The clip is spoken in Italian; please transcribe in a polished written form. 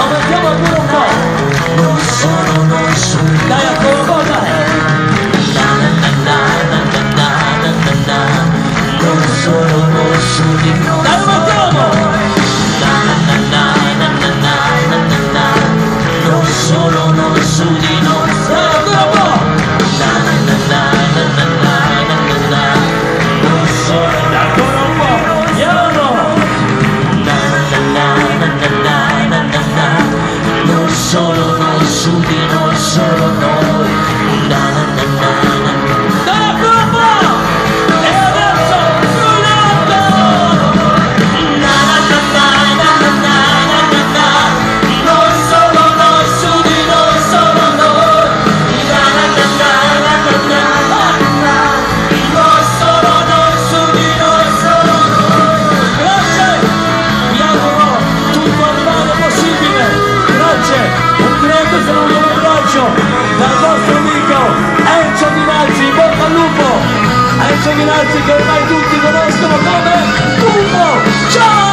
Aumentiamo pure un po'. Non sono noi su. Dai, ancora un po', dai. Non sono noi su di noi. Dai, aumentiamo. Non sono noi su di noi. Dai, ancora un po'. Non sono ancora un po'. Andiamo. Non solo noi su di noi, solo noi. Dai, ancora un po'. E adesso frullato. Non solo noi su di noi, solo noi. Non solo noi su di noi, solo noi. Grazie, mi auguro tutto il male possibile. Grazie, un grande saluto e un abbraccio dal vostro amico Enzo Ghinazzi, in bocca al lupo. Enzo Ghinazzi che ormai tutti conoscono come Pupo. Ciao!